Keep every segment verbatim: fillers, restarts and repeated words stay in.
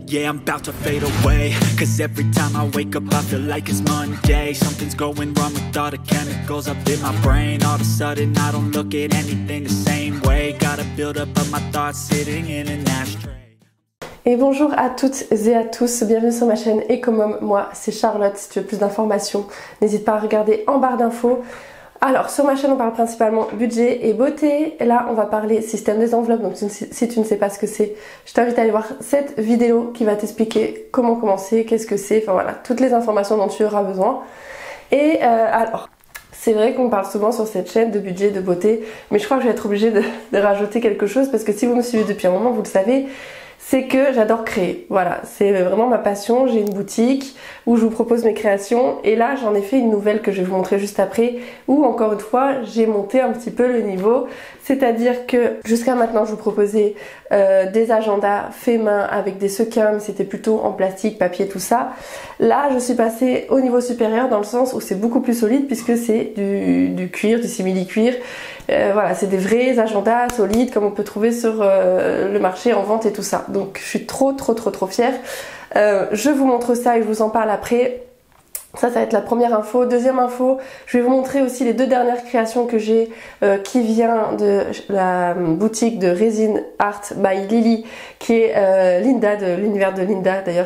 Yeah, I'm about to fade away. Cause every time I wake up I feel like it's Monday. Something's going wrong with all the chemicals up in my brain. All of a sudden I don't look at anything the same way. Gotta build up of my thoughts sitting in an ashtray. Et bonjour à toutes et à tous, bienvenue sur ma chaîne Ecomom. Moi c'est Charlotte. Si tu veux plus d'informations, n'hésite pas à regarder en barre d'infos. Alors sur ma chaîne on parle principalement budget et beauté, et là on va parler système des enveloppes, donc si tu ne sais pas ce que c'est, je t'invite à aller voir cette vidéo qui va t'expliquer comment commencer, qu'est-ce que c'est, enfin voilà, toutes les informations dont tu auras besoin. Et euh, alors, c'est vrai qu'on parle souvent sur cette chaîne de budget, de beauté, mais je crois que je vais être obligée de, de rajouter quelque chose, parce que si vous me suivez depuis un moment, vous le savez, c'est que j'adore créer. Voilà, c'est vraiment ma passion. J'ai une boutique où je vous propose mes créations et là j'en ai fait une nouvelle que je vais vous montrer juste après, où encore une fois j'ai monté un petit peu le niveau. C'est-à-dire que jusqu'à maintenant je vous proposais euh, des agendas faits main avec des sequins, mais c'était plutôt en plastique, papier, tout ça. Là je suis passée au niveau supérieur dans le sens où c'est beaucoup plus solide puisque c'est du, du cuir, du simili-cuir. Euh, voilà, c'est des vrais agendas solides comme on peut trouver sur euh, le marché en vente et tout ça. Donc je suis trop trop trop trop fière. Euh, je vous montre ça et je vous en parle après. Ça, ça va être la première info. Deuxième info, je vais vous montrer aussi les deux dernières créations que j'ai euh, qui vient de la boutique de Resin Art by Lily, qui est euh, Linda, de l'univers de Linda d'ailleurs,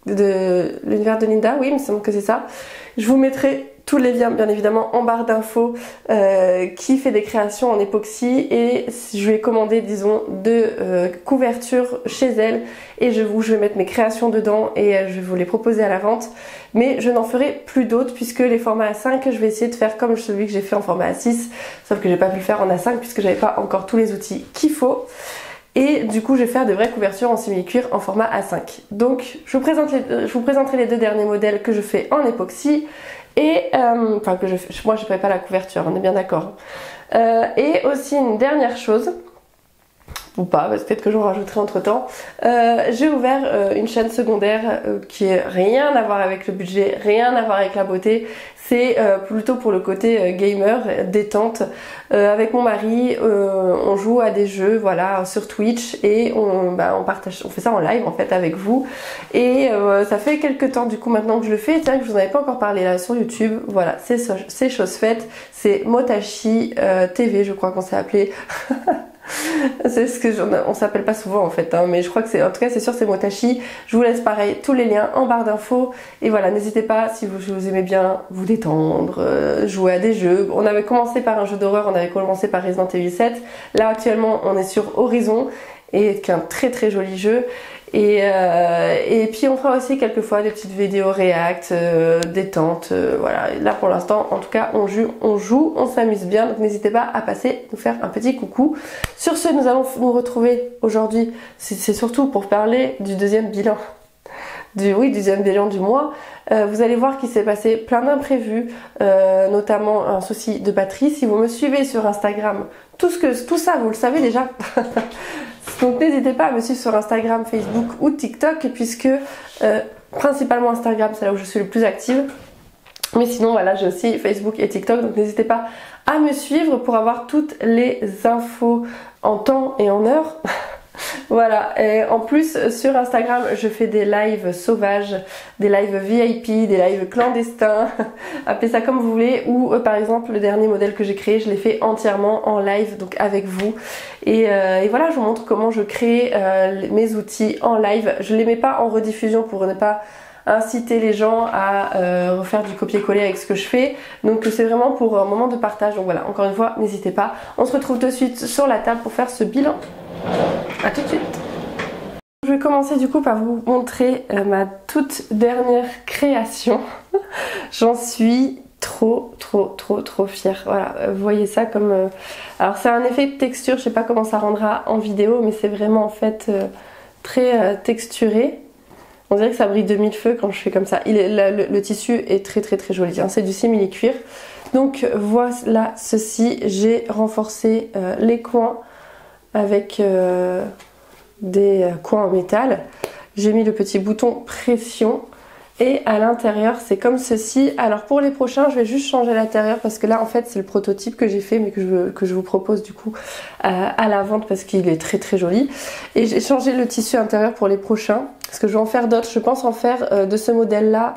de l'univers de Linda, oui, il me semble que c'est ça. Je vous mettrai tous les liens bien évidemment en barre d'infos, euh, qui fait des créations en époxy, et je lui ai commandé disons deux euh, couvertures chez elle et je, vous, je vais mettre mes créations dedans et euh, je vais vous les proposer à la vente, mais je n'en ferai plus d'autres puisque les formats A cinq je vais essayer de faire comme celui que j'ai fait en format A six, sauf que j'ai pas pu le faire en A cinq puisque j'avais pas encore tous les outils qu'il faut. Et du coup je vais faire de vraies couvertures en simili-cuir en format A cinq. Donc je vous, présente les, je vous présenterai les deux derniers modèles que je fais en époxy. Et euh, enfin que je moi je ne ferai pas la couverture, on est bien d'accord. Euh, et aussi une dernière chose, ou pas, parce que peut-être que j'en rajouterai entre temps. Euh, j'ai ouvert euh, une chaîne secondaire euh, qui n'a rien à voir avec le budget, rien à voir avec la beauté. C'est euh, plutôt pour le côté euh, gamer, détente. Euh, avec mon mari, euh, on joue à des jeux, voilà, sur Twitch et on, bah, on partage, on fait ça en live en fait avec vous. Et euh, ça fait quelques temps du coup maintenant que je le fais. C'est vrai que je vous en avais pas encore parlé là sur YouTube. Voilà, c'est c'est chose faite. C'est Motachi euh, T V, je crois qu'on s'est appelé. C'est ce que on s'appelle pas souvent en fait, hein, mais je crois que c'est, en tout cas c'est sûr, c'est Motachi. Je vous laisse pareil tous les liens en barre d'infos et voilà, n'hésitez pas si vous, vous aimez bien vous détendre, euh, jouer à des jeux. On avait commencé par un jeu d'horreur, on avait commencé par Resident Evil sept. Là actuellement on est sur Horizon, et qui est un très très joli jeu. Et, euh, et puis on fera aussi quelquefois des petites vidéos react, euh, détente, euh, voilà. Là pour l'instant, en tout cas, on joue, on joue, on s'amuse bien, donc n'hésitez pas à passer nous faire un petit coucou. Sur ce, nous allons nous retrouver aujourd'hui, c'est surtout pour parler du deuxième bilan. Du, oui, deuxième bilan du mois. Euh, vous allez voir qu'il s'est passé plein d'imprévus, euh, notamment un souci de batterie. Si vous me suivez sur Instagram, tout, ce que, tout ça, vous le savez déjà. Donc n'hésitez pas à me suivre sur Instagram, Facebook ou TikTok, puisque euh, principalement Instagram, c'est là où je suis le plus active. Mais sinon voilà, j'ai aussi Facebook et TikTok, donc n'hésitez pas à me suivre pour avoir toutes les infos en temps et en heure. Voilà, et en plus sur Instagram je fais des lives sauvages, des lives V I P, des lives clandestins, appelez ça comme vous voulez, ou euh, par exemple le dernier modèle que j'ai créé, je l'ai fait entièrement en live, donc avec vous. Et, euh, et voilà, je vous montre comment je crée euh, mes outils en live. Je les mets pas en rediffusion pour ne pas inciter les gens à euh, refaire du copier-coller avec ce que je fais, donc c'est vraiment pour un moment de partage. Donc voilà, encore une fois, n'hésitez pas, on se retrouve de suite sur la table pour faire ce bilan. A tout de suite. Je vais commencer du coup par vous montrer euh, ma toute dernière création. J'en suis trop trop trop trop fière. Voilà, vous voyez ça comme... Euh... Alors c'est un effet de texture, je sais pas comment ça rendra en vidéo, mais c'est vraiment en fait euh, très euh, texturé. On dirait que ça brille de mille feux quand je fais comme ça. Il est, la, le, le tissu est très très très joli, hein. C'est du simili-cuir. Donc voilà ceci, j'ai renforcé euh, les coins avec euh, des coins en métal. J'ai mis le petit bouton pression et à l'intérieur c'est comme ceci. Alors pour les prochains je vais juste changer l'intérieur parce que là en fait c'est le prototype que j'ai fait mais que je, que je vous propose du coup à, à la vente parce qu'il est très très joli. Et j'ai changé le tissu intérieur pour les prochains. parce que je vais en faire d'autres. Je pense en faire euh, de ce modèle là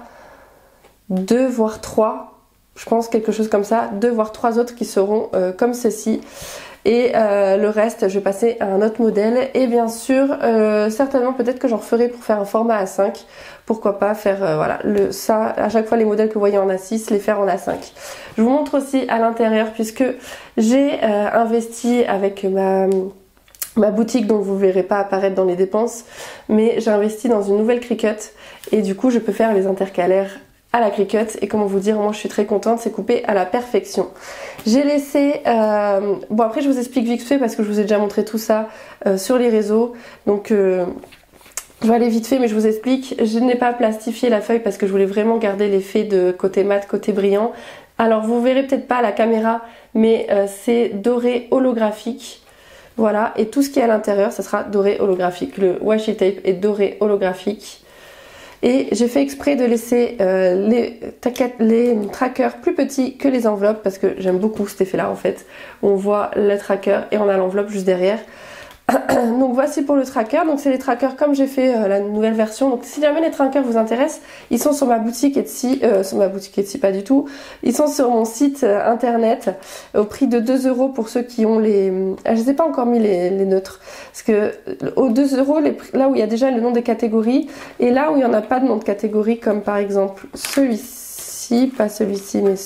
deux voire trois, je pense quelque chose comme ça, deux voire trois autres qui seront euh, comme ceci. Et euh, le reste, je vais passer à un autre modèle. Et bien sûr, euh, certainement peut-être que j'en ferai pour faire un format A cinq. Pourquoi pas faire, euh, voilà, le, ça, à chaque fois les modèles que vous voyez en A six, les faire en A cinq. Je vous montre aussi à l'intérieur, puisque j'ai euh, investi avec ma, ma boutique, dont vous ne verrez pas apparaître dans les dépenses. Mais j'ai investi dans une nouvelle Cricut. Et du coup, je peux faire les intercalaires à la Cricut, et comment vous dire, moi je suis très contente, c'est coupé à la perfection. J'ai laissé, euh... bon après je vous explique vite fait parce que je vous ai déjà montré tout ça euh, sur les réseaux, donc euh... je vais aller vite fait mais je vous explique. Je n'ai pas plastifié la feuille parce que je voulais vraiment garder l'effet de côté mat, côté brillant. Alors vous verrez peut-être pas à la caméra, mais euh, c'est doré holographique. Voilà, et tout ce qui est à l'intérieur, ça sera doré holographique. Le washi tape est doré holographique. Et j'ai fait exprès de laisser euh, les, les trackers plus petits que les enveloppes parce que j'aime beaucoup cet effet là en fait, où on voit le tracker et on a l'enveloppe juste derrière. Donc voici pour le tracker, donc c'est les trackers comme j'ai fait euh, la nouvelle version. Donc si jamais les trackers vous intéressent, ils sont sur ma boutique Etsy, euh, sur ma boutique Etsy pas du tout, ils sont sur mon site euh, internet au prix de deux euros pour ceux qui ont les... Ah, je ne les ai pas encore mis les, les neutres, parce que aux deux euros, les... là où il y a déjà le nom des catégories, et là où il n'y en a pas de nom de catégorie, comme par exemple celui-ci, pas celui-ci mais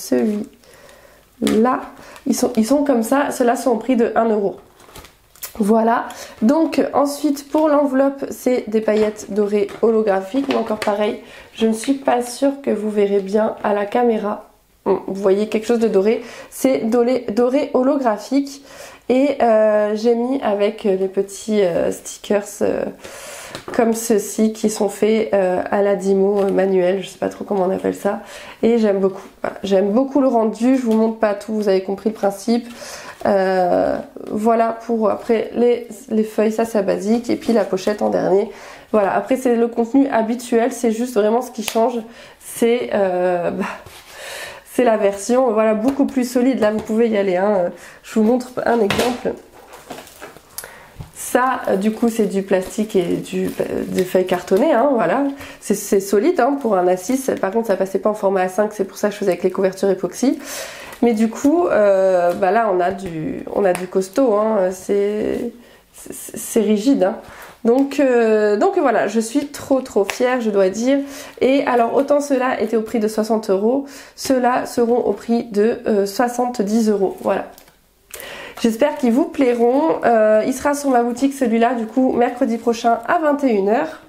celui-là, ils sont, ils sont comme ça, ceux-là sont au prix de un euro. Voilà, donc ensuite pour l'enveloppe c'est des paillettes dorées holographiques, mais encore pareil, je ne suis pas sûre que vous verrez bien à la caméra. Vous voyez quelque chose de doré, c'est doré, doré holographique, et euh, j'ai mis avec les petits euh, stickers euh, comme ceux-ci qui sont faits euh, à la Dymo euh, manuel, je sais pas trop comment on appelle ça, et j'aime beaucoup. Voilà. J'aime beaucoup le rendu, je vous montre pas tout, vous avez compris le principe. Euh, voilà pour après les, les feuilles, ça c'est basique, et puis la pochette en dernier. Voilà, après c'est le contenu habituel, c'est juste vraiment ce qui change, c'est euh, bah, c'est la version voilà beaucoup plus solide. Là vous pouvez y aller, hein. Je vous montre un exemple. Ça, du coup, c'est du plastique et du, des feuilles cartonnées, hein, voilà. C'est solide hein, pour un A six. Par contre, ça passait pas en format A cinq, c'est pour ça que je faisais avec les couvertures époxy. Mais du coup, euh, bah là, on a du, on a du costaud, hein, c'est rigide. Hein. Donc, euh, donc voilà, je suis trop trop fière, je dois dire. Et alors, autant ceux-là étaient au prix de soixante euros, ceux-là seront au prix de euh, soixante-dix euros, voilà. J'espère qu'ils vous plairont. Euh, il sera sur ma boutique celui-là du coup mercredi prochain à vingt et une heures.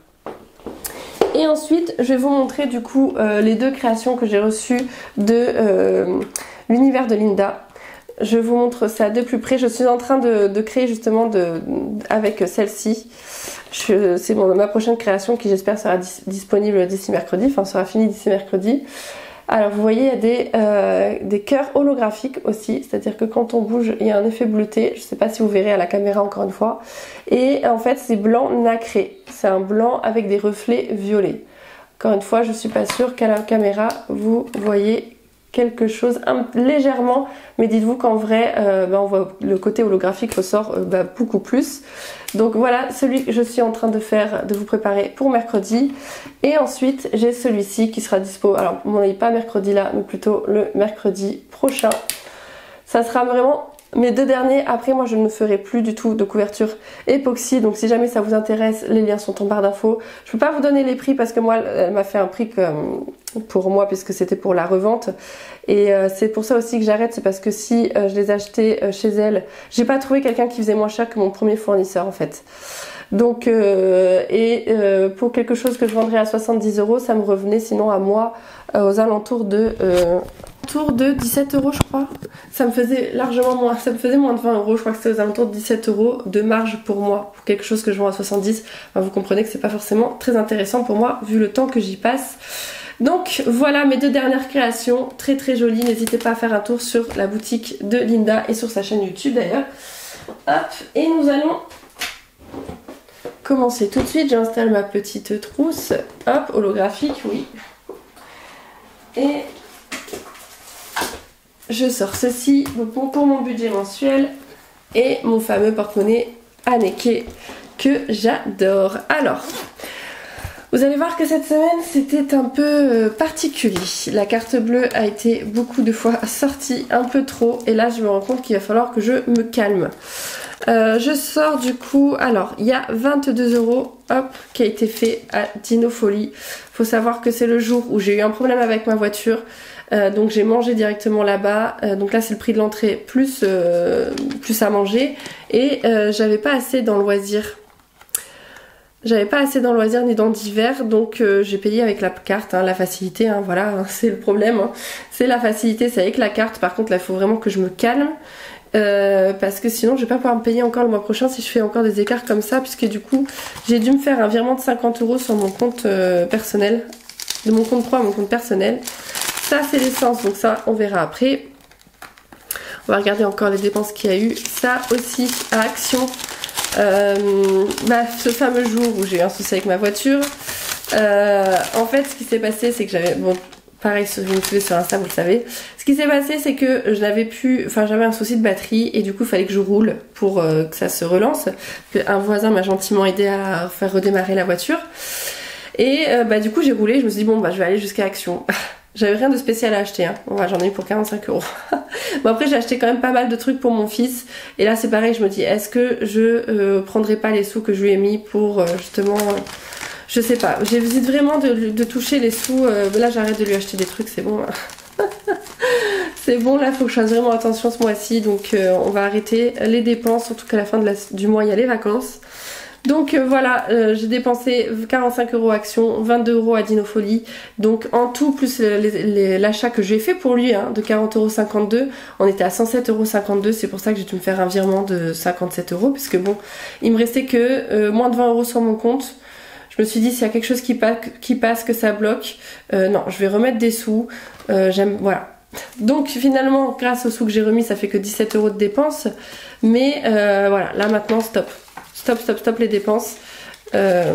Et ensuite je vais vous montrer du coup euh, les deux créations que j'ai reçues de euh, l'univers de Linda. Je vous montre ça de plus près. Je suis en train de, de créer justement de, avec celle-ci. C'est bon, ma prochaine création qui j'espère sera dis disponible d'ici mercredi, enfin sera finie d'ici mercredi. Alors vous voyez il y a des, euh, des cœurs holographiques aussi, c'est-à-dire que quand on bouge il y a un effet bleuté, je ne sais pas si vous verrez à la caméra encore une fois, et en fait c'est blanc nacré, c'est un blanc avec des reflets violets. Encore une fois je ne suis pas sûre qu'à la caméra vous voyez quelque chose un, légèrement, mais dites-vous qu'en vrai euh, bah, on voit le côté holographique ressort euh, bah, beaucoup plus. Donc voilà celui que je suis en train de faire, de vous préparer pour mercredi. Et ensuite j'ai celui-ci qui sera dispo, alors on n'en est pas mercredi là, mais plutôt le mercredi prochain. Ça sera vraiment mes deux derniers. Après moi je ne ferai plus du tout de couverture époxy, donc si jamais ça vous intéresse, les liens sont en barre d'infos. Je peux pas vous donner les prix parce que moi elle m'a fait un prix comme pour moi puisque c'était pour la revente, et euh, c'est pour ça aussi que j'arrête, c'est parce que si euh, je les achetais euh, chez elle, j'ai pas trouvé quelqu'un qui faisait moins cher que mon premier fournisseur en fait. Donc euh, et euh, pour quelque chose que je vendrais à soixante-dix euros, ça me revenait sinon à moi euh, aux alentours de euh, autour de dix-sept euros je crois. Ça me faisait largement moins, ça me faisait moins de vingt euros, je crois que c'était aux alentours de dix-sept euros de marge pour moi, pour quelque chose que je vends à soixante-dix. Enfin, vous comprenez que c'est pas forcément très intéressant pour moi vu le temps que j'y passe. Donc voilà mes deux dernières créations, très très jolies. N'hésitez pas à faire un tour sur la boutique de Linda et sur sa chaîne YouTube d'ailleurs. Hop, et nous allons commencer tout de suite. J'installe ma petite trousse, hop, holographique, oui. Et je sors ceci pour mon budget mensuel et mon fameux porte-monnaie Anneke que j'adore. Alors, Vous allez voir que cette semaine c'était un peu particulier. La carte bleue a été beaucoup de fois sortie, un peu trop, et là je me rends compte qu'il va falloir que je me calme. Euh, je sors du coup, alors il y a vingt-deux euros hop, qui a été fait à Dinofolie. Faut savoir que c'est le jour où j'ai eu un problème avec ma voiture. Euh, donc j'ai mangé directement là-bas, euh, donc là c'est le prix de l'entrée plus, euh, plus à manger, et euh, j'avais pas assez dans le loisir. J'avais pas assez dans le loisir ni dans divers, donc euh, j'ai payé avec la carte, hein, la facilité, hein, voilà, hein, c'est le problème. Hein. C'est la facilité, c'est avec la carte, par contre là il faut vraiment que je me calme, euh, parce que sinon je vais pas pouvoir me payer encore le mois prochain si je fais encore des écarts comme ça, puisque du coup j'ai dû me faire un virement de cinquante euros sur mon compte euh, personnel, de mon compte pro à mon compte personnel. Ça c'est l'essence, donc ça on verra après. On va regarder encore les dépenses qu'il y a eu. Ça aussi à Action. Euh, bah, ce fameux jour où j'ai eu un souci avec ma voiture, euh, en fait ce qui s'est passé c'est que j'avais, bon pareil si vous me suivez sur Insta vous le savez, ce qui s'est passé c'est que je n'avais plus, enfin j'avais un souci de batterie et du coup il fallait que je roule pour euh, que ça se relance. Un voisin m'a gentiment aidé à faire redémarrer la voiture et euh, bah du coup j'ai roulé, je me suis dit bon bah je vais aller jusqu'à Action. J'avais rien de spécial à acheter, hein. Bon, j'en ai eu pour quarante-cinq euros. Bon après j'ai acheté quand même pas mal de trucs pour mon fils. Et là c'est pareil, je me dis est-ce que je euh, prendrai pas les sous que je lui ai mis pour euh, justement... Euh, je sais pas, j'hésite vraiment de, de toucher les sous. Euh, là j'arrête de lui acheter des trucs, c'est bon. C'est bon, là faut que je fasse vraiment attention ce mois-ci. Donc euh, on va arrêter les dépenses, surtout qu'à la fin de la, du mois il y a les vacances. Donc euh, voilà, euh, j'ai dépensé quarante-cinq euros Action, vingt-deux euros à Dinofolie. Donc en tout, plus l'achat que j'ai fait pour lui, hein, de quarante euros cinquante-deux, on était à cent sept euros cinquante-deux. C'est pour ça que j'ai dû me faire un virement de cinquante-sept euros. Puisque bon, il me restait que euh, moins de vingt euros sur mon compte. Je me suis dit, s'il y a quelque chose qui, pa qui passe, que ça bloque, euh, non, je vais remettre des sous. Euh, j'aime, voilà. Donc finalement, grâce aux sous que j'ai remis, ça fait que dix-sept euros de dépenses. Mais euh, voilà, là maintenant, stop. Stop, stop, stop les dépenses. Euh...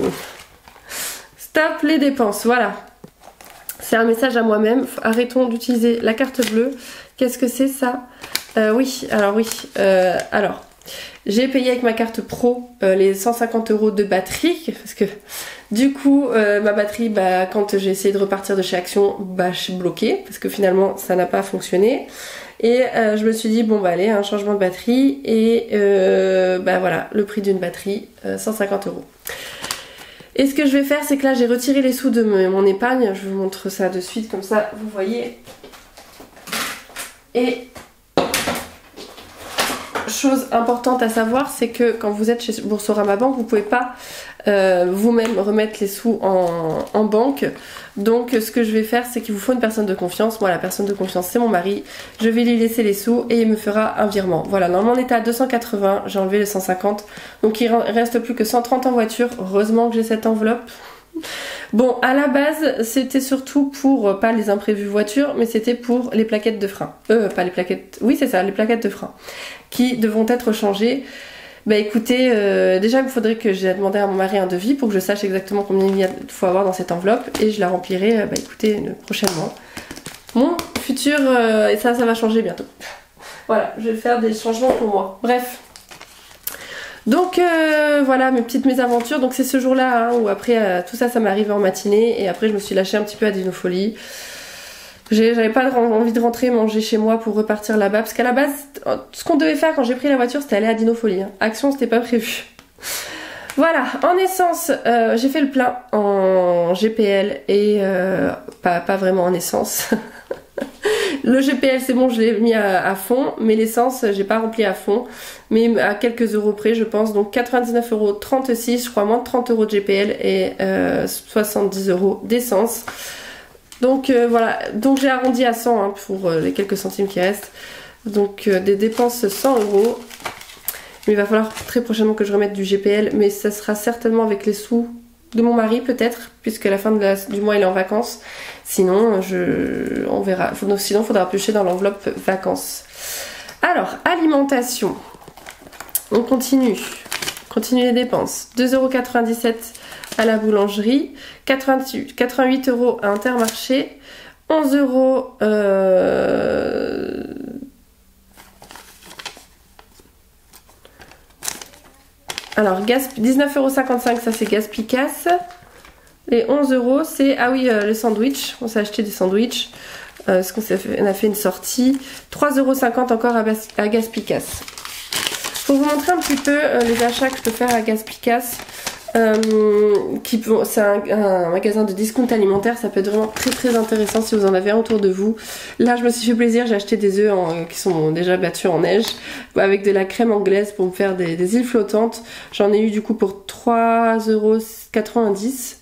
Stop les dépenses, voilà. C'est un message à moi-même. Arrêtons d'utiliser la carte bleue. Qu'est-ce que c'est ça? euh, Oui, alors oui. Euh, alors, j'ai payé avec ma carte pro euh, les cent cinquante euros de batterie. Parce que du coup, euh, ma batterie, bah, quand j'ai essayé de repartir de chez Action, bah, je suis bloquée. Parce que finalement, ça n'a pas fonctionné. Et euh, je me suis dit bon bah allez, un changement de batterie et euh, bah voilà, le prix d'une batterie, euh, cent cinquante euros. Et ce que je vais faire c'est que là j'ai retiré les sous de mon épargne, je vous montre ça de suite comme ça vous voyez. Et chose importante à savoir, c'est que quand vous êtes chez Boursorama Banque, vous pouvez pas euh, vous-même remettre les sous en, en banque. Donc ce que je vais faire, c'est qu'il vous faut une personne de confiance. Moi la personne de confiance c'est mon mari. Je vais lui laisser les sous et il me fera un virement. Voilà, normalement on était à deux cent quatre-vingts, j'ai enlevé les cent cinquante. Donc il reste plus que cent trente en voiture. Heureusement que j'ai cette enveloppe. Bon, à la base, c'était surtout pour, pas les imprévus voitures, mais c'était pour les plaquettes de frein. Euh, pas les plaquettes, oui c'est ça, les plaquettes de frein, qui devront être changées. Bah écoutez, euh, déjà il me faudrait que j'ai demandé à mon mari un devis pour que je sache exactement combien il faut avoir dans cette enveloppe, et je la remplirai, euh, bah écoutez, prochainement. Mon futur, euh, et ça, ça va changer bientôt. Voilà, je vais faire des changements pour moi. Bref. Donc euh, voilà mes petites mésaventures. Donc c'est ce jour-là hein, où après euh, tout ça ça m'est arrivé en matinée et après je me suis lâchée un petit peu à Dinofolie. J'avais pas envie de rentrer manger chez moi pour repartir là-bas parce qu'à la base ce qu'on devait faire quand j'ai pris la voiture c'était aller à Dinofolie. Hein. Action c'était pas prévu. Voilà, en essence euh, j'ai fait le plein en G P L et euh, pas, pas vraiment en essence. Le G P L c'est bon, je l'ai mis à, à fond, mais l'essence j'ai pas rempli à fond, mais à quelques euros près je pense, donc quatre-vingt-dix-neuf euros trente-six, je crois moins de trente euros de G P L et euh, soixante-dix euros d'essence. Donc euh, voilà, donc j'ai arrondi à cent hein, pour euh, les quelques centimes qui restent, donc euh, des dépenses cent euros. Mais il va falloir très prochainement que je remette du G P L, mais ça sera certainement avec les sous de mon mari peut-être, puisque à la fin de la, du mois il est en vacances. Sinon, je, on verra. Sinon, il faudra piocher dans l'enveloppe vacances. Alors, alimentation. On continue. Continue les dépenses. deux euros quatre-vingt-dix-sept à la boulangerie. quatre-vingt-huit euros à Intermarché. onze euros... Euh... Alors, dix-neuf euros cinquante-cinq, ça c'est Gaspicasse. Les onze euros, c'est, ah oui, euh, le sandwich. On s'est acheté des sandwichs. Euh, parce qu'on a fait une sortie. trois euros cinquante encore à, à Gaspicas. Pour vous montrer un petit peu euh, les achats que je peux faire à Gaspicas. Euh, c'est un, un magasin de discount alimentaire, ça peut être vraiment très très intéressant si vous en avez un autour de vous. Là je me suis fait plaisir, j'ai acheté des œufs en, qui sont déjà battus en neige avec de la crème anglaise pour me faire des, des îles flottantes. J'en ai eu du coup pour trois euros quatre-vingt-dix.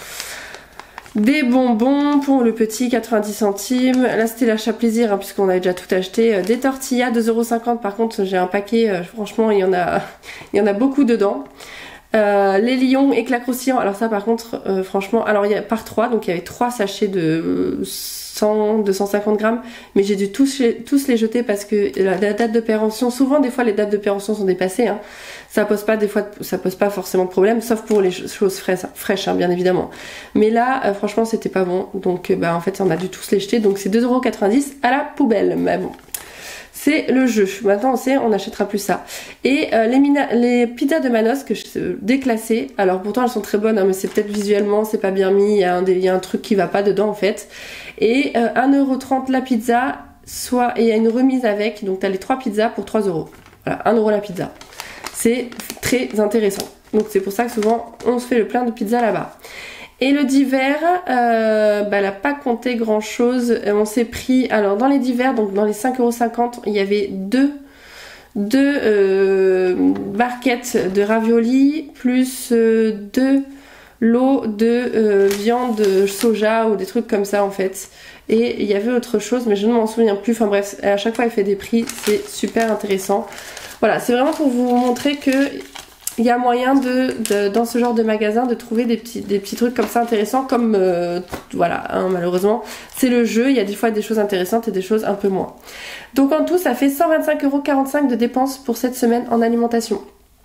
Des bonbons pour le petit, quatre-vingt-dix centimes. Là c'était l'achat plaisir hein, puisqu'on avait déjà tout acheté. Des tortillas, deux euros cinquante. Par contre j'ai un paquet, euh, franchement il y en a, il y en a beaucoup dedans. Euh, les lions éclats croustillants, alors ça par contre euh, franchement, alors il y a par trois, donc il y avait trois sachets de cent, deux cent cinquante grammes, mais j'ai dû tous, tous les jeter parce que la, la date de péremption, souvent des fois les dates de péremption sont dépassées, hein. Ça pose pas des fois, ça pose pas forcément de problème, sauf pour les choses fraîches, fraîches hein, bien évidemment. Mais là euh, franchement c'était pas bon, donc euh, bah en fait on a dû tous les jeter, donc c'est deux euros quatre-vingt-dix à la poubelle, mais bon. C'est le jeu. Maintenant on sait, on n'achètera plus ça. Et euh, les, les pizzas de Manos que je euh, déclassées. Alors pourtant elles sont très bonnes, hein, mais c'est peut-être visuellement, c'est pas bien mis. Il y, a un, il y a un truc qui va pas dedans en fait. Et euh, un euro trente la pizza, soit et il y a une remise avec. Donc t'as les trois pizzas pour trois euros. Voilà, un euro la pizza. C'est très intéressant. Donc c'est pour ça que souvent on se fait le plein de pizza là-bas. Et le divers, euh, bah, elle n'a pas compté grand chose. On s'est pris, alors dans les divers, donc dans les cinq euros cinquante, il y avait deux, deux euh, barquettes de raviolis, plus euh, deux lots de euh, viande soja ou des trucs comme ça en fait. Et il y avait autre chose, mais je ne m'en souviens plus. Enfin bref, à chaque fois elle fait des prix, c'est super intéressant. Voilà, c'est vraiment pour vous montrer que il y a moyen de, de, dans ce genre de magasin de trouver des petits, des petits trucs comme ça intéressants, comme euh, voilà, hein, malheureusement c'est le jeu, il y a des fois des choses intéressantes et des choses un peu moins. Donc en tout ça fait cent vingt-cinq euros quarante-cinq de dépenses pour cette semaine en alimentation.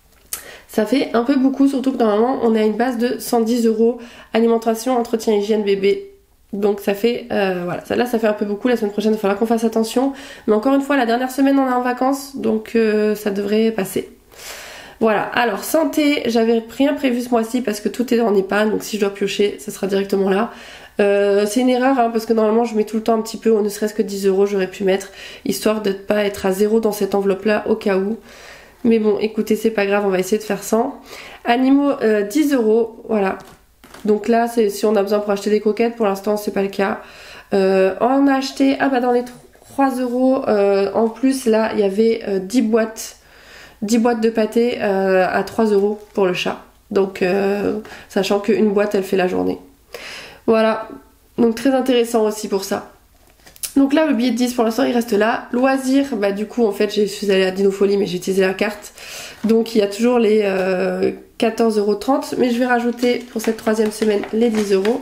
Ça fait un peu beaucoup, surtout que normalement on est à une base de cent dix euros alimentation, entretien, hygiène, bébé. Donc ça fait, euh, voilà, ça, là ça fait un peu beaucoup, la semaine prochaine il faudra qu'on fasse attention. Mais encore une fois, la dernière semaine on est en vacances, donc euh, ça devrait passer. Voilà, alors santé, j'avais rien prévu ce mois-ci parce que tout est en épargne, donc si je dois piocher, ça sera directement là. Euh, c'est une erreur hein, parce que normalement je mets tout le temps un petit peu, ne serait-ce que dix euros j'aurais pu mettre, histoire de ne pas être à zéro dans cette enveloppe-là au cas où. Mais bon, écoutez, c'est pas grave, on va essayer de faire cent. Animaux, euh, dix euros, voilà. Donc là, c'est si on a besoin pour acheter des croquettes, pour l'instant c'est pas le cas. Euh, on a acheté, ah bah dans les trois euros, euh, en plus là, il y avait euh, dix boîtes. dix boîtes de pâté euh, à trois euros pour le chat. Donc, euh, sachant qu'une boîte, elle fait la journée. Voilà. Donc, très intéressant aussi pour ça. Donc là, le billet de dix, pour l'instant, il reste là. Loisirs, bah du coup, en fait, je suis allée à Dinofolie, mais j'ai utilisé la carte. Donc, il y a toujours les euh, quatorze euros trente. Mais je vais rajouter, pour cette troisième semaine, les dix euros.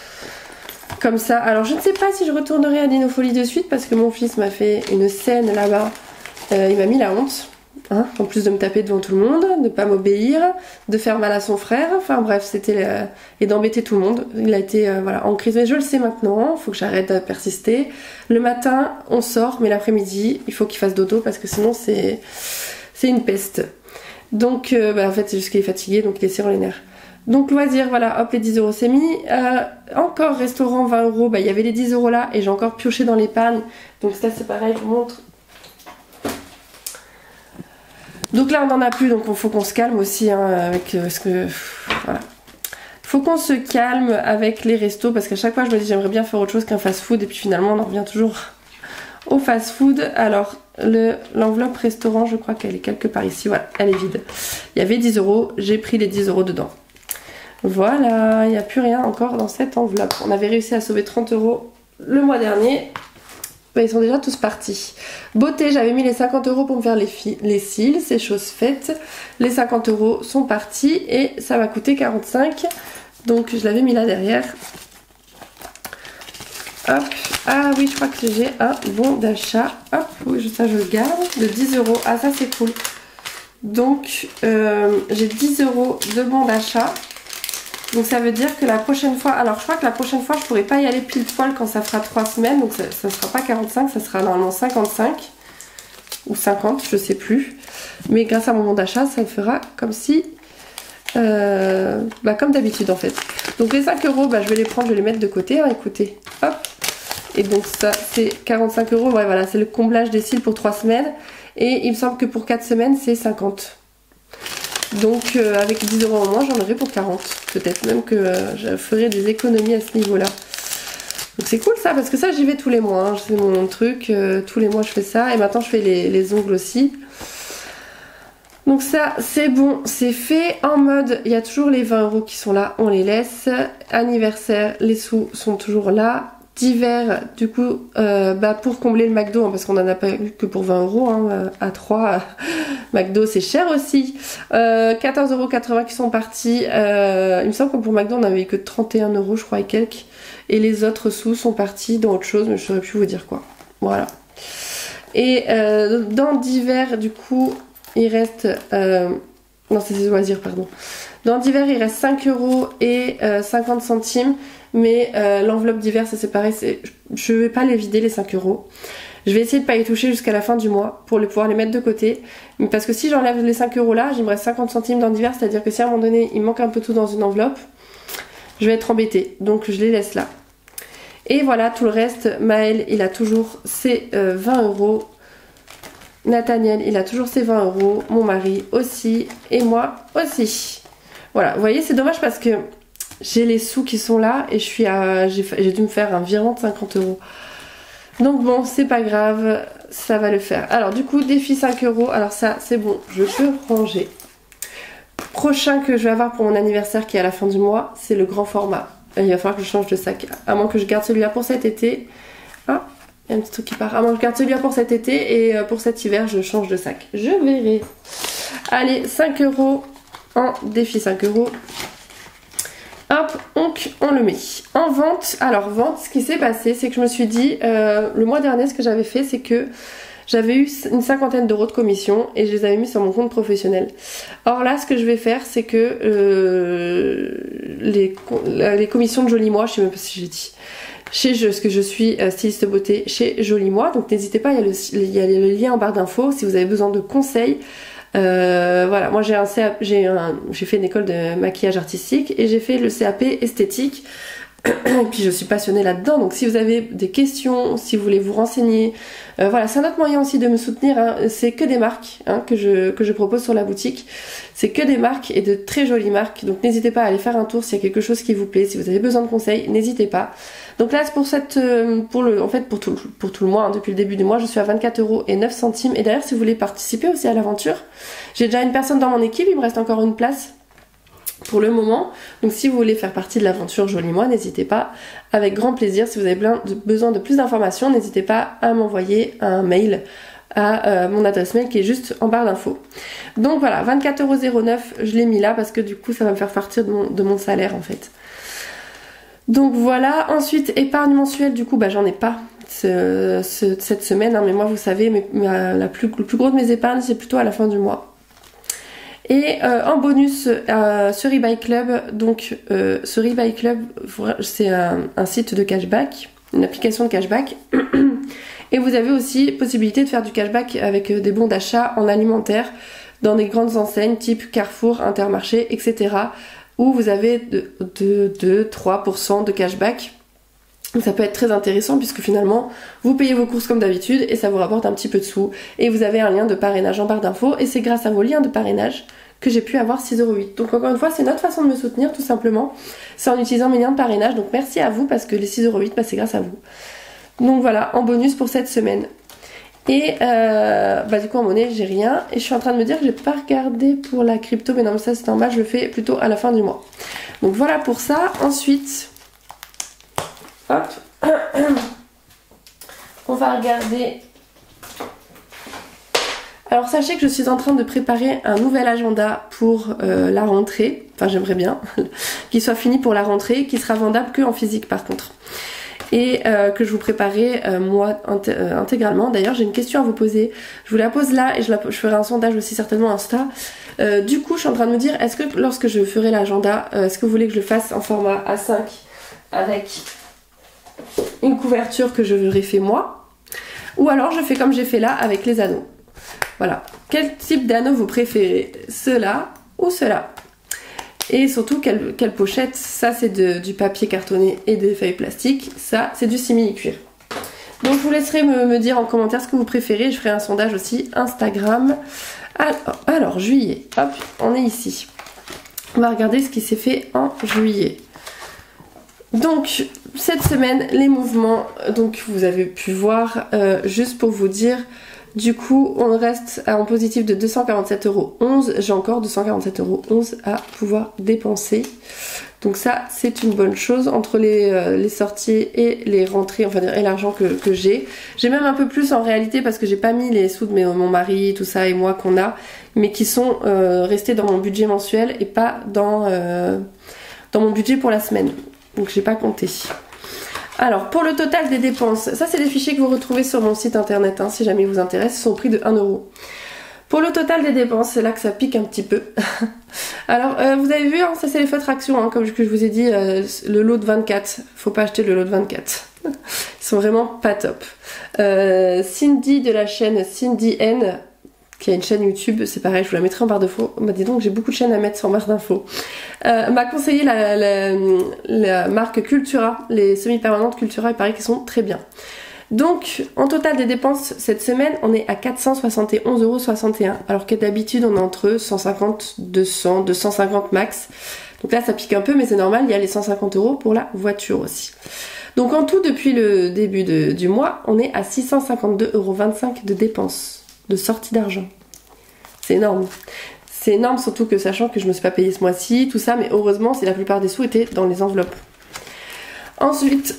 Comme ça. Alors, je ne sais pas si je retournerai à Dinofolie de suite, parce que mon fils m'a fait une scène là-bas. Euh, il m'a mis la honte. Hein, en plus de me taper devant tout le monde, de pas m'obéir, de faire mal à son frère, enfin bref, c'était euh, et d'embêter tout le monde. Il a été euh, voilà, en crise, mais je le sais maintenant, faut que j'arrête de persister. Le matin, on sort, mais l'après-midi, il faut qu'il fasse dodo parce que sinon c'est c'est une peste. Donc euh, bah, en fait, c'est juste qu'il est fatigué, donc il est serré les nerfs. Donc loisir, voilà, hop, les dix euros c'est mis. Euh, encore restaurant vingt euros, bah il y avait les dix euros là et j'ai encore pioché dans l'épargne. Donc ça c'est pareil, je vous montre. Donc là on n'en a plus, donc il faut qu'on se calme aussi hein, avec euh, ce que voilà. Faut qu'on se calme avec les restos parce qu'à chaque fois je me dis j'aimerais bien faire autre chose qu'un fast food et puis finalement on en revient toujours au fast food. Alors le l'enveloppe restaurant, je crois qu'elle est quelque part ici, voilà, elle est vide. Il y avait dix euros, j'ai pris les dix euros dedans. Voilà, il n'y a plus rien encore dans cette enveloppe. On avait réussi à sauver trente euros le mois dernier. Bah, ils sont déjà tous partis. Beauté, j'avais mis les cinquante euros pour me faire les, les cils, c'est chose faite. Les cinquante euros sont partis et ça m'a coûté quarante-cinq. Donc je l'avais mis là derrière. Hop. Ah oui, je crois que j'ai un bon d'achat. Hop, oui, ça je le garde. De dix euros. Ah, ça c'est cool. Donc euh, j'ai dix euros de bon d'achat. Donc ça veut dire que la prochaine fois, alors je crois que la prochaine fois je pourrai pas y aller pile poil quand ça fera trois semaines, donc ça, ça sera pas quarante-cinq, ça sera normalement cinquante-cinq ou cinquante, je sais plus. Mais grâce à mon bon d'achat, ça me fera comme si, euh, bah comme d'habitude en fait. Donc Donc les cinq euros, bah, je vais les prendre, je vais les mettre de côté, hein, écoutez, hop. Et donc ça c'est quarante-cinq euros, ouais voilà, c'est le comblage des cils pour trois semaines. Et il me semble que pour quatre semaines c'est cinquante. Donc euh, avec dix euros en moins j'en aurai pour quarante. Peut-être même que euh, je ferai des économies à ce niveau-là. Donc c'est cool ça, parce que ça j'y vais tous les mois, hein. C'est mon truc, euh, tous les mois je fais ça. Et maintenant je fais les, les ongles aussi. Donc ça c'est bon, c'est fait. En mode, il y a toujours les vingt euros qui sont là, on les laisse. Anniversaire, les sous sont toujours là. D'hiver, du coup, euh, bah pour combler le McDo, hein, parce qu'on en a pas eu que pour vingt euros, hein, à trois, McDo c'est cher aussi. Euh, quatorze euros quatre-vingts qui sont partis. Euh, il me semble que pour McDo on avait eu que trente et un euros, je crois, et quelques. Et les autres sous sont partis dans autre chose, mais je saurais plus vous dire quoi. Voilà. Et euh, dans d'hiver, du coup, il reste. Euh, non, c'est des loisirs, pardon. Dans d'hiver, il reste cinq euros et euh, cinquante centimes. Mais euh, l'enveloppe d'hiver, ça c'est pareil, je vais pas les vider les cinq euros. Je vais essayer de pas y toucher jusqu'à la fin du mois pour les, pouvoir les mettre de côté. Parce que si j'enlève les cinq euros là, il me reste cinquante centimes dans d'hiver, c'est-à-dire que si à un moment donné il manque un peu tout dans une enveloppe, je vais être embêtée. Donc je les laisse là. Et voilà, tout le reste, Maël, il a toujours ses euh, vingt euros. Nathaniel, il a toujours ses vingt euros. Mon mari aussi. Et moi aussi. Voilà, vous voyez, c'est dommage parce que j'ai les sous qui sont là et je suis à, j'ai, j'ai dû me faire un virement de cinquante euros. Donc bon, c'est pas grave, ça va le faire. Alors du coup, défi cinq euros. Alors ça, c'est bon, je peux ranger. Prochain que je vais avoir pour mon anniversaire qui est à la fin du mois, c'est le grand format. Il va falloir que je change de sac. À moins que je garde celui-là pour cet été. Ah, il y a un petit truc qui part. À moins que je garde celui-là pour cet été et pour cet hiver, je change de sac. Je verrai. Allez, cinq euros en défi cinq euros. Hop, donc on le met en vente. Alors vente, ce qui s'est passé, c'est que je me suis dit, euh, le mois dernier, ce que j'avais fait, c'est que j'avais eu une cinquantaine d'euros de commission et je les avais mis sur mon compte professionnel. Or là, ce que je vais faire, c'est que euh, les, les commissions de Joli Moi, je sais même pas si j'ai dit, chez je, parce que je suis styliste beauté chez Joli Moi, donc n'hésitez pas, il y a le, il y a le lien en barre d'infos si vous avez besoin de conseils. Euh, voilà, moi j'ai un C A P, j'ai un, j'ai fait une école de maquillage artistique et j'ai fait le C A P esthétique. Et puis je suis passionnée là-dedans, donc si vous avez des questions, si vous voulez vous renseigner, euh, voilà, c'est un autre moyen aussi de me soutenir, hein. C'est que des marques hein, que, je, que je propose sur la boutique, c'est que des marques et de très jolies marques, donc n'hésitez pas à aller faire un tour s'il y a quelque chose qui vous plaît, si vous avez besoin de conseils, n'hésitez pas. Donc là c'est pour cette, pour le, en fait pour tout, pour tout le mois, hein, depuis le début du mois, je suis à vingt-quatre euros et neuf centimes, et d'ailleurs si vous voulez participer aussi à l'aventure, j'ai déjà une personne dans mon équipe, il me reste encore une place pour le moment, donc si vous voulez faire partie de l'aventure Joli Moi, n'hésitez pas, avec grand plaisir. Si vous avez besoin de plus d'informations, n'hésitez pas à m'envoyer un mail à euh, mon adresse mail qui est juste en barre d'infos. Donc voilà, vingt-quatre euros zéro neuf, je l'ai mis là parce que du coup ça va me faire partir de mon, de mon salaire en fait. Donc voilà, ensuite épargne mensuelle, du coup bah j'en ai pas ce, ce, cette semaine, hein, mais moi vous savez, mais, mais, la plus, le plus gros de mes épargnes c'est plutôt à la fin du mois. Et euh, en bonus euh, sur eBay Club, donc euh, sur eBay Club c'est un, un site de cashback, une application de cashback, et vous avez aussi possibilité de faire du cashback avec des bons d'achat en alimentaire dans des grandes enseignes type Carrefour, Intermarché, et cetera, où vous avez de, de, de trois pour cent de cashback. Donc ça peut être très intéressant puisque finalement vous payez vos courses comme d'habitude et ça vous rapporte un petit peu de sous, et vous avez un lien de parrainage en barre d'infos, et c'est grâce à vos liens de parrainage que j'ai pu avoir six euros huit. Donc encore une fois, c'est notre façon de me soutenir tout simplement, c'est en utilisant mes liens de parrainage. Donc merci à vous parce que les six euros huit, bah, c'est grâce à vous. Donc voilà, en bonus pour cette semaine. Et euh, bah du coup en monnaie j'ai rien, et je suis en train de me dire que j'ai pas regardé pour la crypto, mais non mais ça c'est normal, je le fais plutôt à la fin du mois. Donc voilà pour ça. Ensuite hop, on va regarder. Alors sachez que je suis en train de préparer un nouvel agenda pour euh, la rentrée, enfin j'aimerais bien qu'il soit fini pour la rentrée, qui sera vendable que en physique par contre, et euh, que je vous préparerai euh, moi int euh, intégralement. D'ailleurs j'ai une question à vous poser, je vous la pose là, et je, la, je ferai un sondage aussi certainement Insta. Euh, du coup je suis en train de me dire, est-ce que lorsque je ferai l'agenda, euh, est-ce que vous voulez que je le fasse en format A cinq avec une couverture que je l'aurais fait moi, ou alors je fais comme j'ai fait là avec les anneaux. Voilà, quel type d'anneau vous préférez, ceux-là ou ceux-là? Et surtout, quelle, quelle pochette. Ça, c'est du papier cartonné et des feuilles plastiques. Ça, c'est du simili-cuir. Donc, je vous laisserai me, me dire en commentaire ce que vous préférez. Je ferai un sondage aussi Instagram. Alors, alors juillet. Hop, on est ici. On va regarder ce qui s'est fait en juillet. Donc, cette semaine, les mouvements, donc vous avez pu voir, euh, juste pour vous dire, du coup, on reste en positif de deux cent quarante-sept euros onze. J'ai encore deux cent quarante-sept euros onze à pouvoir dépenser. Donc ça, c'est une bonne chose entre les, euh, les sorties et les rentrées, enfin, et l'argent que, que j'ai. J'ai même un peu plus en réalité parce que j'ai pas mis les sous de mes, mon mari, tout ça et moi qu'on a, mais qui sont euh, restés dans mon budget mensuel et pas dans, euh, dans mon budget pour la semaine. Donc j'ai pas compté. Alors pour le total des dépenses, ça c'est des fichiers que vous retrouvez sur mon site internet, hein, si jamais vous intéresse, ils sont au prix de un euro. Pour le total des dépenses, c'est là que ça pique un petit peu. Alors euh, vous avez vu, hein, ça c'est les feux de traction, hein, comme je, que je vous ai dit, euh, le lot de vingt-quatre, faut pas acheter le lot de vingt-quatre. Ils sont vraiment pas top. Euh, Cindy de la chaîne Cindy N, qui a une chaîne YouTube, c'est pareil, je vous la mettrai en barre d'infos. Bah dis donc, j'ai beaucoup de chaînes à mettre sur barre d'infos. Euh, m'a conseillé la, la, la marque Cultura, les semi-permanentes Cultura, il paraît qu'ils sont très bien. Donc, en total des dépenses cette semaine, on est à quatre cent soixante et onze euros soixante et un, alors que d'habitude on est entre cent cinquante, deux cents, deux cent cinquante max. Donc là ça pique un peu, mais c'est normal, il y a les cent cinquante euros pour la voiture aussi. Donc en tout, depuis le début de, du mois, on est à six cent cinquante-deux euros vingt-cinq de dépenses, de sortie d'argent. C'est énorme. C'est énorme, surtout que sachant que je me suis pas payée ce mois-ci, tout ça, mais heureusement, c'est la plupart des sous étaient dans les enveloppes. Ensuite,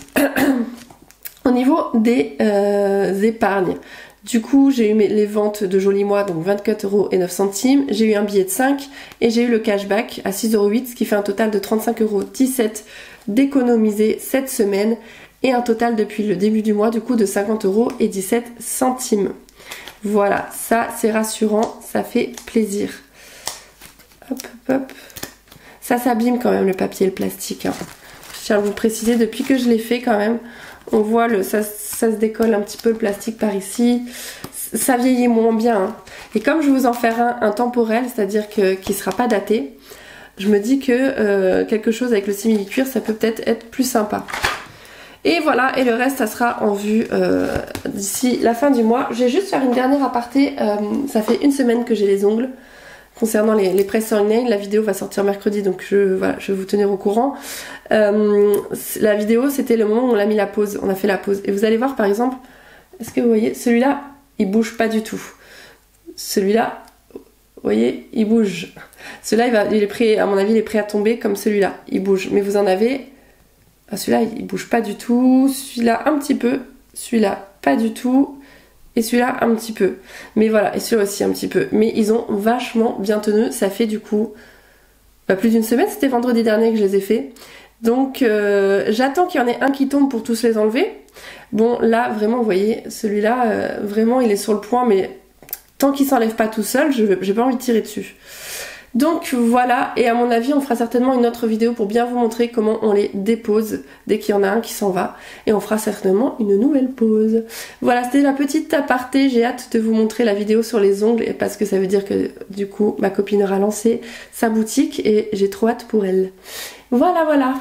au niveau des euh, épargnes, du coup, j'ai eu mes, les ventes de Joli Mois, donc vingt-quatre euros et neuf centimes. J'ai eu un billet de cinq et j'ai eu le cashback à six euros huit, ce qui fait un total de trente-cinq euros dix-sept d'économiser cette semaine et un total depuis le début du mois, du coup, de cinquante euros et dix-sept centimes. Voilà, ça c'est rassurant, ça fait plaisir. Hop, hop, hop. Ça s'abîme quand même le papier et le plastique, hein. Je tiens à vous préciser, depuis que je l'ai fait quand même, on voit le, ça, ça se décolle un petit peu le plastique par ici. Ça vieillit moins bien, hein. Et comme je vais vous en faire un, un temporel, c'est-à-dire que, qui ne sera pas daté, je me dis que euh, quelque chose avec le simili-cuir, ça peut peut-être être plus sympa. Et voilà, et le reste, ça sera en vue euh, d'ici la fin du mois. Je vais juste faire une dernière aparté. Euh, ça fait une semaine que j'ai les ongles. Concernant les, les press-on nails, la vidéo va sortir mercredi, donc je, voilà, je vais vous tenir au courant. Euh, la vidéo, c'était le moment où on a mis la pause. On a fait la pause. Et vous allez voir, par exemple, est-ce que vous voyez, celui-là, il bouge pas du tout. Celui-là, vous voyez, il bouge. Celui-là, il, va, il est prêt, à mon avis, il est prêt à tomber comme celui-là. Il bouge. Mais vous en avez... Celui-là, il bouge pas du tout. Celui-là, un petit peu. Celui-là, pas du tout. Et celui-là, un petit peu. Mais voilà, et celui-là aussi un petit peu. Mais ils ont vachement bien tenu. Ça fait du coup bah, plus d'une semaine. C'était vendredi dernier que je les ai fait. Donc, euh, j'attends qu'il y en ait un qui tombe pour tous les enlever. Bon, là, vraiment, vous voyez, celui-là, euh, vraiment, il est sur le point. Mais tant qu'il s'enlève pas tout seul, je j'ai pas envie de tirer dessus. Donc voilà, et à mon avis on fera certainement une autre vidéo pour bien vous montrer comment on les dépose dès qu'il y en a un qui s'en va, et on fera certainement une nouvelle pause. Voilà, c'était la petite aparté, j'ai hâte de vous montrer la vidéo sur les ongles parce que ça veut dire que du coup ma copine aura lancé sa boutique et j'ai trop hâte pour elle. Voilà voilà.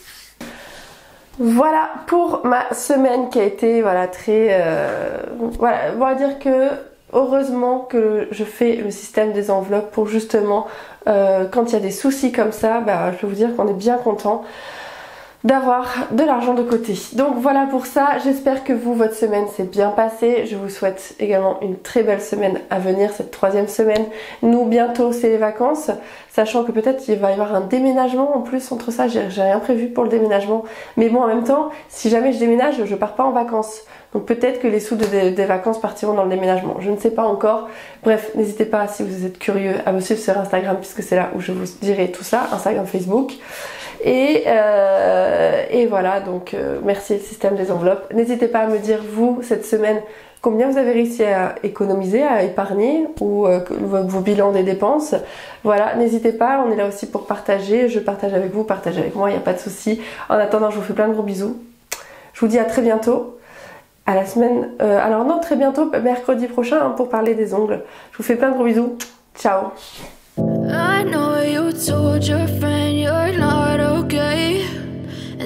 Voilà pour ma semaine qui a été voilà très euh, voilà, on va dire que heureusement que je fais le système des enveloppes pour justement, euh, quand il y a des soucis comme ça, bah, je peux vous dire qu'on est bien content d'avoir de l'argent de côté. Donc voilà pour ça, j'espère que vous, votre semaine s'est bien passée. Je vous souhaite également une très belle semaine à venir, cette troisième semaine. Nous, bientôt, c'est les vacances, sachant que peut-être il va y avoir un déménagement en plus entre ça, j'ai rien prévu pour le déménagement. Mais bon, en même temps, si jamais je déménage, je pars pas en vacances. Donc peut-être que les sous de, de, des vacances partiront dans le déménagement. Je ne sais pas encore. Bref, n'hésitez pas, si vous êtes curieux, à me suivre sur Instagram, puisque c'est là où je vous dirai tout ça, Instagram, Facebook. Et, euh, et voilà, donc euh, merci le système des enveloppes. N'hésitez pas à me dire, vous, cette semaine, combien vous avez réussi à économiser, à épargner, ou euh, vos bilans des dépenses. Voilà, n'hésitez pas, on est là aussi pour partager. Je partage avec vous, partagez avec moi, il n'y a pas de souci. En attendant, je vous fais plein de gros bisous. Je vous dis à très bientôt. À la semaine, euh, alors non, très bientôt, mercredi prochain, hein, pour parler des ongles. Je vous fais plein de gros bisous. Ciao. I know you told your friend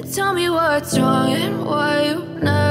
Tell me what's wrong and why you never